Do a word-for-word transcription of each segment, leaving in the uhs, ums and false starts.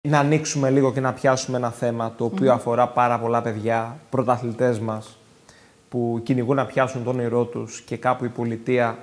Να ανοίξουμε λίγο και να πιάσουμε ένα θέμα το οποίο mm. αφορά πάρα πολλά παιδιά, πρωταθλητές μας, που κυνηγούν να πιάσουν τον όνειρό τους και κάπου η πολιτεία,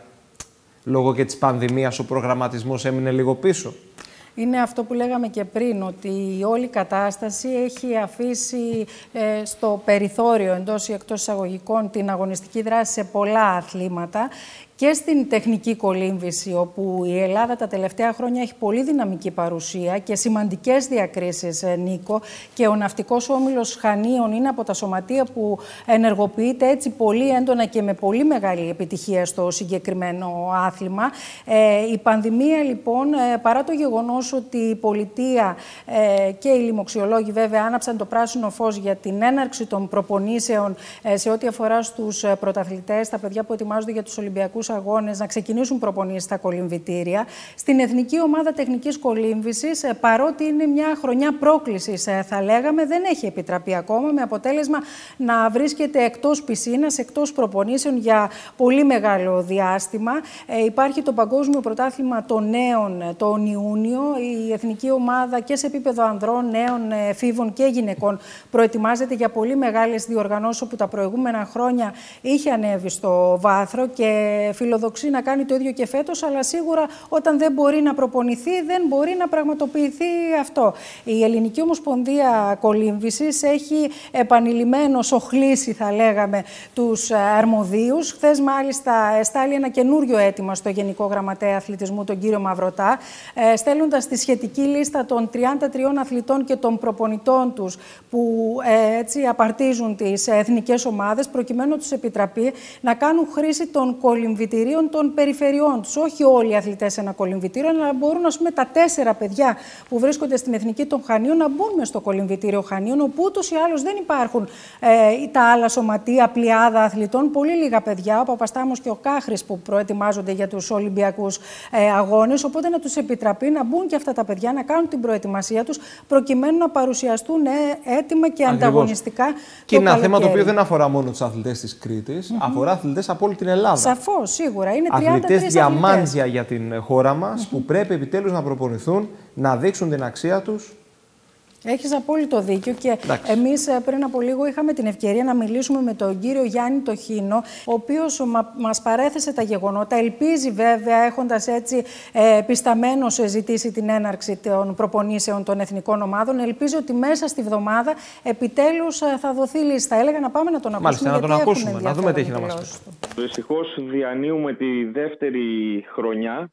λόγω και της πανδημίας, ο προγραμματισμός έμεινε λίγο πίσω. Είναι αυτό που λέγαμε και πριν, ότι η όλη κατάσταση έχει αφήσει ε, στο περιθώριο, εντός ή εκτός εισαγωγικών, την αγωνιστική δράση σε πολλά αθλήματα. Και στην τεχνική κολύμβηση, όπου η Ελλάδα τα τελευταία χρόνια έχει πολύ δυναμική παρουσία και σημαντικές διακρίσεις, Νίκο, και ο Ναυτικός Όμιλος Χανίων είναι από τα σωματεία που ενεργοποιείται έτσι πολύ έντονα και με πολύ μεγάλη επιτυχία στο συγκεκριμένο άθλημα. Ε, η πανδημία, λοιπόν, ε, παρά το γεγονός ότι η πολιτεία ε, και οι λοιμοξιολόγοι βέβαια άναψαν το πράσινο φως για την έναρξη των προπονήσεων ε, σε ό,τι αφορά στους πρωταθλητές, τα παιδιά που ετοιμάζονται για τους Ολυμπιακούς Αγώνες, να ξεκινήσουν προπονήσεις στα κολυμβητήρια. Στην Εθνική Ομάδα Τεχνικής Κολύμβησης, παρότι είναι μια χρονιά πρόκλησης, θα λέγαμε, δεν έχει επιτραπεί ακόμα, με αποτέλεσμα να βρίσκεται εκτός πισίνας, εκτός προπονήσεων για πολύ μεγάλο διάστημα. Ε, υπάρχει το Παγκόσμιο Πρωτάθλημα των Νέων τον Ιούνιο. Η Εθνική Ομάδα και σε επίπεδο ανδρών, νέων, εφήβων και γυναικών προετοιμάζεται για πολύ μεγάλες διοργανώσεις, όπου τα προηγούμενα χρόνια είχε ανέβει στο βάθρο και φιλοδοξεί να κάνει το ίδιο και φέτος, αλλά σίγουρα όταν δεν μπορεί να προπονηθεί, δεν μπορεί να πραγματοποιηθεί αυτό. Η Ελληνική Ομοσπονδία Κολύμβησης έχει επανειλημμένως οχλήσει, θα λέγαμε, τους αρμοδίους. Χθες, μάλιστα, εστάλει ένα καινούριο αίτημα στο Γενικό Γραμματέα Αθλητισμού, τον κύριο Μαυρωτά, στέλνοντας τη σχετική λίστα των τριάντα τριών αθλητών και των προπονητών τους που έτσι απαρτίζουν τις εθνικές ομάδες, προκειμένου να τους επιτραπεί να κάνουν χρήση των κολυμβητηρίων των περιφερειών τους. Όχι όλοι οι αθλητές σε ένα κολυμβητήριο, αλλά μπορούν, ας πούμε, τα τέσσερα παιδιά που βρίσκονται στην Εθνική των Χανίων να μπουν μες στο κολυμβητήριο Χανίων, όπου ούτως ή άλλως δεν υπάρχουν ε, τα άλλα σωματεία, πλειάδα αθλητών. Πολύ λίγα παιδιά, ο Παπαστάμος και ο Κάχρης, που προετοιμάζονται για τους Ολυμπιακούς ε, Αγώνες. Οπότε να τους επιτραπεί να μπουν και αυτά τα παιδιά, να κάνουν την προετοιμασία τους, προκειμένου να παρουσιαστούν ε, έτοιμα και Ακριβώς. ανταγωνιστικά. Και είναι ένα θέμα το οποίο δεν αφορά μόνο τους αθλητές της Κρήτης, mm-hmm. αφορά αθλητές από όλη την Ελλάδα. Σαφώς, σίγουρα. Είναι τριάντα τρεις αθλητές διαμάντια για την χώρα μας, mm-hmm. που πρέπει επιτέλους να προπονηθούν, να δείξουν την αξία τους. Έχεις απόλυτο δίκιο και Εντάξει. εμείς πριν από λίγο είχαμε την ευκαιρία να μιλήσουμε με τον κύριο Γιάννη Τοχίνο, ο οποίος μα, μας παρέθεσε τα γεγονότα. Ελπίζει βέβαια, έχοντας έτσι ε, πισταμένος ζητήσει την έναρξη των προπονήσεων των εθνικών ομάδων, ελπίζει ότι μέσα στη βδομάδα επιτέλους θα δοθεί λίστα. Έλεγα να πάμε να τον ακούσουμε. Μάλιστα, να τον ακούσουμε, να δούμε τι έχει να μας πει. Δυστυχώς διανύουμε τη δεύτερη χρονιά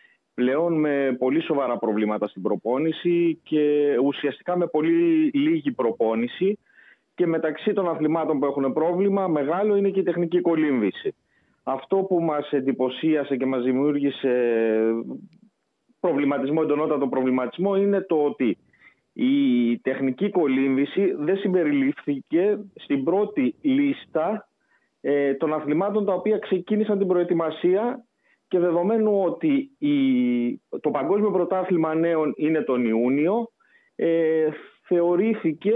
πλέον με πολύ σοβαρά προβλήματα στην προπόνηση και ουσιαστικά με πολύ λίγη προπόνηση, και μεταξύ των αθλημάτων που έχουν πρόβλημα μεγάλο είναι και η τεχνική κολύμβηση. Αυτό που μας εντυπωσίασε και μας δημιούργησε προβληματισμό, εντονότατο προβληματισμό, είναι το ότι η τεχνική κολύμβηση δεν συμπεριλήφθηκε στην πρώτη λίστα ε, των αθλημάτων τα οποία ξεκίνησαν την προετοιμασία, και δεδομένου ότι η, το Παγκόσμιο Πρωτάθλημα Νέων είναι τον Ιούνιο, ε, θεωρήθηκε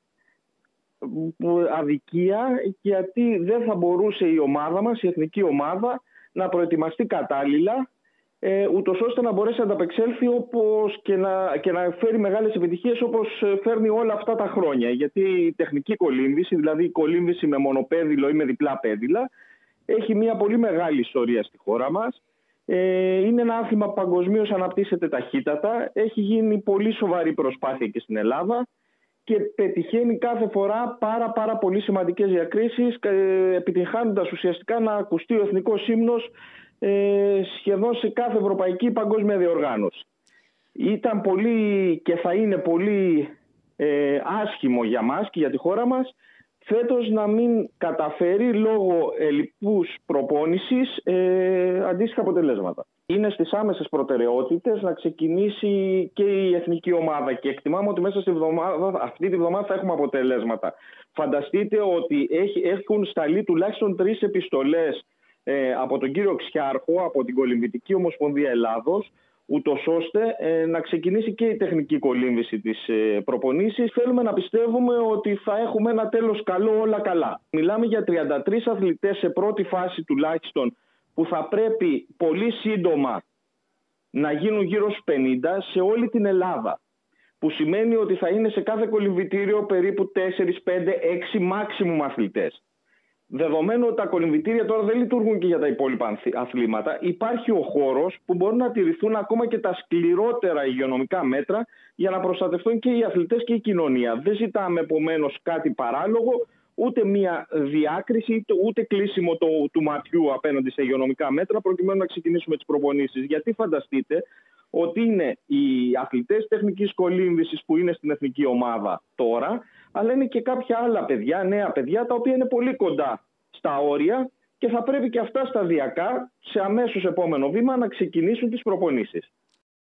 αδικία, γιατί δεν θα μπορούσε η ομάδα μας, η εθνική ομάδα, να προετοιμαστεί κατάλληλα, ε, ούτως ώστε να μπορέσει να ανταπεξέλθει όπως και, να, και να φέρει μεγάλες επιτυχίες όπως φέρνει όλα αυτά τα χρόνια. Γιατί η τεχνική κολύμβηση, δηλαδή η κολύμβηση με μονοπέδιλο ή με διπλά πέδιλα, έχει μια πολύ μεγάλη ιστορία στη χώρα μας. Ε, είναι ένα άθλημα που παγκοσμίως αναπτύσσεται ταχύτατα. Έχει γίνει πολύ σοβαρή προσπάθεια και στην Ελλάδα και πετυχαίνει κάθε φορά πάρα, πάρα πολύ σημαντικές διακρίσεις, ε, επιτυγχάνοντας ουσιαστικά να ακουστεί ο εθνικός ύμνος ε, σχεδόν σε κάθε ευρωπαϊκή παγκόσμια διοργάνωση. Ήταν πολύ και θα είναι πολύ ε, άσχημο για μας και για τη χώρα μας φέτος να μην καταφέρει λόγω ελλειπούς προπόνησης ε, αντίστοιχα αποτελέσματα. Είναι στις άμεσες προτεραιότητες να ξεκινήσει και η εθνική ομάδα και εκτιμάμε ότι μέσα στη βδομάδα, αυτή τη βδομάδα θα έχουμε αποτελέσματα. Φανταστείτε ότι έχει, έχουν σταλεί τουλάχιστον τρεις επιστολές ε, από τον κύριο Ξιάρχο, από την Κολυμβητική Ομοσπονδία Ελλάδος, ούτως ώστε ε, να ξεκινήσει και η τεχνική κολύμβηση της ε, προπονήσης. Θέλουμε να πιστεύουμε ότι θα έχουμε ένα τέλος καλό, όλα καλά. Μιλάμε για τριάντα τρεις αθλητές σε πρώτη φάση τουλάχιστον, που θα πρέπει πολύ σύντομα να γίνουν γύρω στους πενήντα σε όλη την Ελλάδα. που σημαίνει ότι θα είναι σε κάθε κολυμβητήριο περίπου τέσσερα, πέντε, έξι μάξιμουμ αθλητές. Δεδομένου ότι τα κολυμβητήρια τώρα δεν λειτουργούν και για τα υπόλοιπα αθλήματα, υπάρχει ο χώρος που μπορούν να τηρηθούν ακόμα και τα σκληρότερα υγειονομικά μέτρα για να προστατευτούν και οι αθλητές και η κοινωνία. Δεν ζητάμε επομένως κάτι παράλογο, ούτε μία διάκριση, ούτε κλείσιμο το, του ματιού απέναντι σε υγειονομικά μέτρα, προκειμένου να ξεκινήσουμε τις προπονήσεις. Γιατί φανταστείτε ότι είναι οι αθλητές τεχνικής κολύμβησης που είναι στην εθνική ομάδα τώρα, αλλά είναι και κάποια άλλα παιδιά, νέα παιδιά, τα οποία είναι πολύ κοντά στα όρια και θα πρέπει και αυτά σταδιακά, σε αμέσως επόμενο βήμα, να ξεκινήσουν τις προπονήσεις.